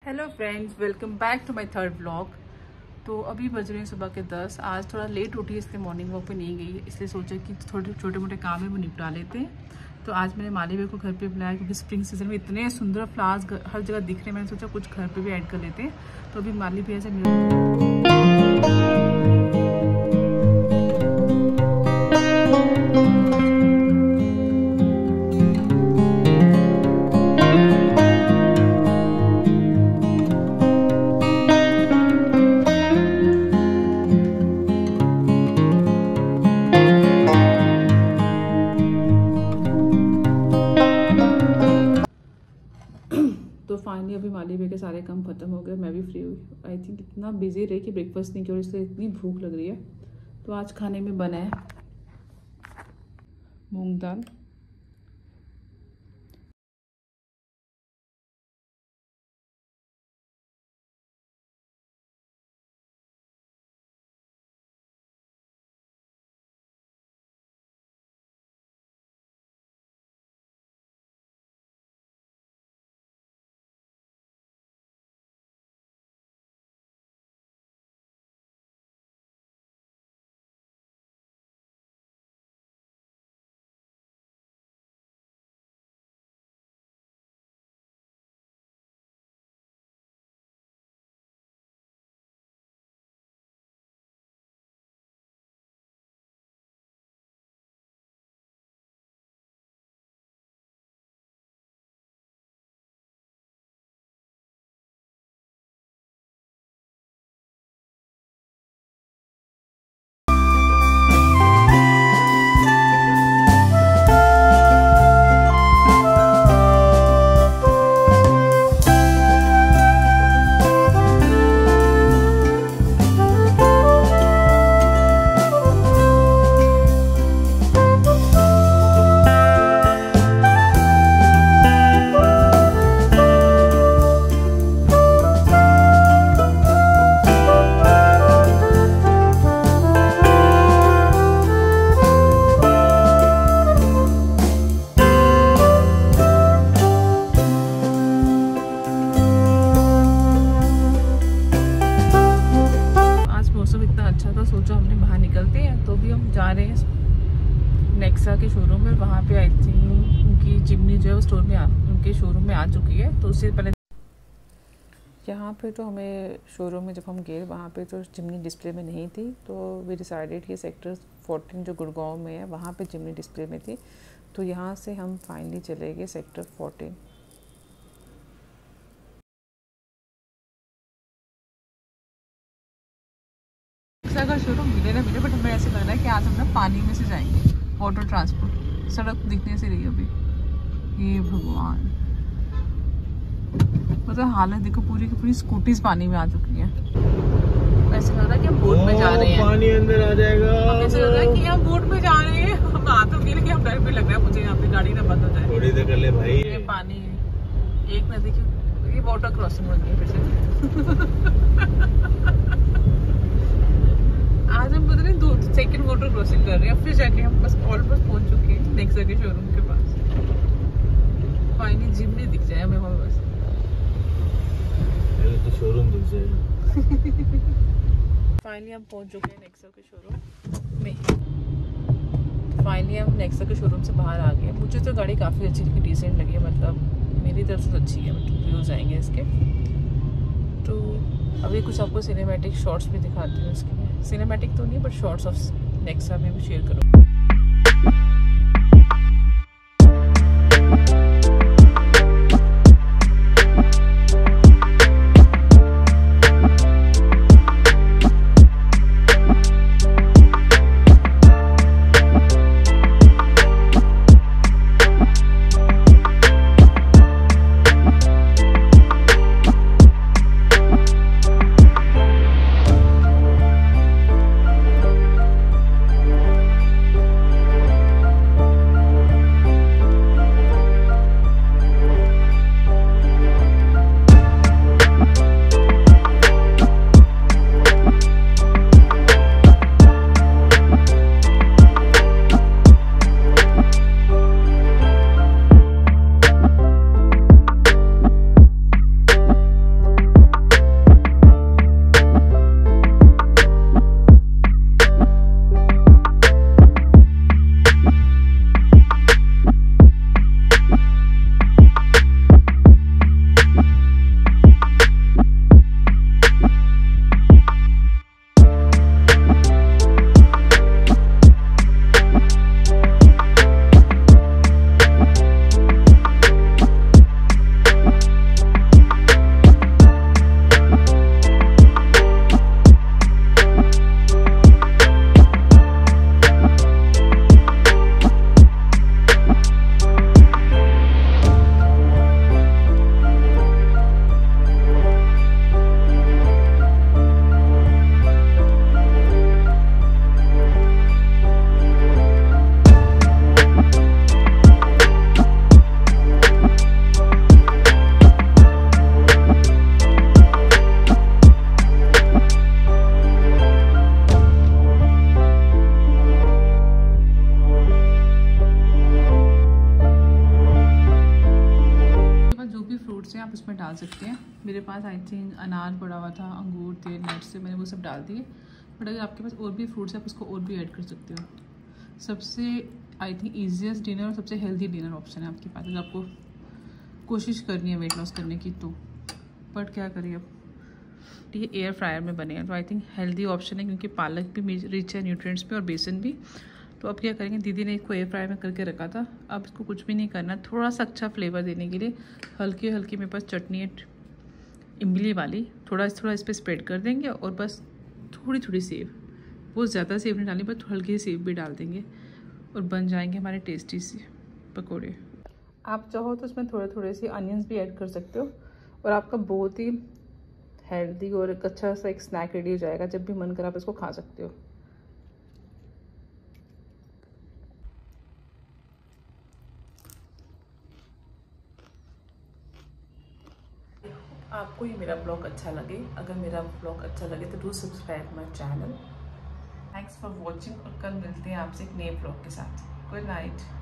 Hello friends, welcome back to my third vlog. तो अभी बज रहे हैं सुबह के 10। आज थोड़ा लेट उठी इसलिए मॉर्निंग वॉक पे नहीं गई, इसलिए सोचा कि थोड़े छोटे मोटे काम है वो निपटा लेते हैं। तो आज मैंने माली को घर पे बुलाया क्योंकि स्प्रिंग सीजन में इतने सुंदर फ्लावर्स हर जगह दिख रहे हैं। मैंने सोचा कुछ घर पे भी ऐड कर लेते हैं। तो अभी माली भी ऐसे तो फाइनली अभी माली बे के सारे काम खत्म हो गए, मैं भी फ्री हुई। आई थिंक इतना बिजी रही कि ब्रेकफास्ट नहीं किया और इसलिए इतनी भूख लग रही है। तो आज खाने में बना है मूंग दाल, अच्छा था। सोचा हमने बाहर निकलते हैं। तो भी हम जा रहे हैं नेक्सा के शोरूम में। वहाँ पे आई थिंक उनकी चिमनी जो है वो स्टोर में उनके शोरूम में आ चुकी है। तो उससे पहले यहाँ पे तो हमें शोरूम में जब हम गए वहाँ पे तो चिमनी डिस्प्ले में नहीं थी। तो वी डिसाइडेड कि सेक्टर 14 जो गुड़गांव में है वहाँ पे चिमनी डिस्प्ले में थी। तो यहाँ से हम फाइनली चले गए सेक्टर 14। का शोरूम मिले ना मिले, बट हमें ऐसे लग रहा है कि आज हम ना पानी में से जाएंगे। वाटर ट्रांसपोर्ट सड़क दिखने से रही अभी। ये भगवान, मतलब हालत देखो, पूरी की पूरी स्कूटीज पानी में आ चुकी है। ऐसे लग रहा है कि हम बोट में जा रहे हैं। पानी अंदर आ जाएगा। ऐसे लग रहा है कि हम बोट में जा रहे हैं। हम आ तो गए लेकिन हम डर भी लग रहा है मुझे, यहाँ पे गाड़ी ना बंद हो जाए। थोड़ी देर कर ले भाई। ये पानी एक नदी की, ये वाटर क्रॉसिंग बन गई फिर से। आज हम पता नहीं सेकंड वाटर क्रॉसिंग कर रहे हैं। फिर जाके हम बस ऑलमोस्ट पहुंच चुके हैं नेक्सा के शोरूम के पास। फाइनली जिम नहीं दिख जाए हमें वहाँ बस। तो शोरूम दिख जाएगा। फाइनली हम पहुंच चुके हैं नेक्सा के शोरूम में। फाइनली हम नेक्सा के शोरूम से बाहर आ गए। मुझे तो गाड़ी काफ़ी अच्छी लगी, डिसेंट लगी है, मतलब मेरी तरफ से अच्छी है। मतलब व्यूज़ आएंगे इसके। तो अभी कुछ आपको सिनेमैटिक शॉट्स भी दिखाती हूँ इसके। सिनेमैटिक तो नहीं बट शॉर्ट्स ऑफ नेक्सा में भी शेयर करूँ। मेरे पास आई थिंक अनार पड़ा हुआ था, अंगूर थे, नट्स से मैंने वो सब डाल दिए। बट अगर आपके पास और भी फ्रूट्स है आप उसको और भी ऐड कर सकते हो। सबसे आई थिंक ईजीएस्ट डिनर और सबसे हेल्दी डिनर ऑप्शन है आपके पास अगर आपको कोशिश करनी है वेट लॉस करने की तो। बट क्या करिए अब, ये एयर फ्रायर में बने हैं तो आई थिंक हेल्दी ऑप्शन है, क्योंकि पालक भी रिच है न्यूट्रिएंट्स में और बेसन भी। तो अब क्या करेंगे, दीदी ने इसको एयर फ्रायर में करके रखा था, अब इसको कुछ भी नहीं करना, थोड़ा सा अच्छा फ्लेवर देने के लिए हल्की हल्की मेरे पास चटनी है इमली वाली, थोड़ा इस पर स्प्रेड कर देंगे और बस थोड़ी थोड़ी सेव, बहुत ज़्यादा सेव नहीं डालनी, बस हल्की सेव भी डाल देंगे और बन जाएंगे हमारे टेस्टी से पकौड़े। आप चाहो तो उसमें थोड़े थोड़े से अनियंस भी ऐड कर सकते हो और आपका बहुत ही हेल्दी और एक अच्छा सा एक स्नैक रेडी हो जाएगा। जब भी मन करे आप इसको खा सकते हो। आपको ये मेरा ब्लॉग अच्छा लगे, अगर मेरा ब्लॉग अच्छा लगे तो do subscribe my channel. Thanks for watching और कल मिलते हैं आपसे एक नए ब्लॉग के साथ। Good night.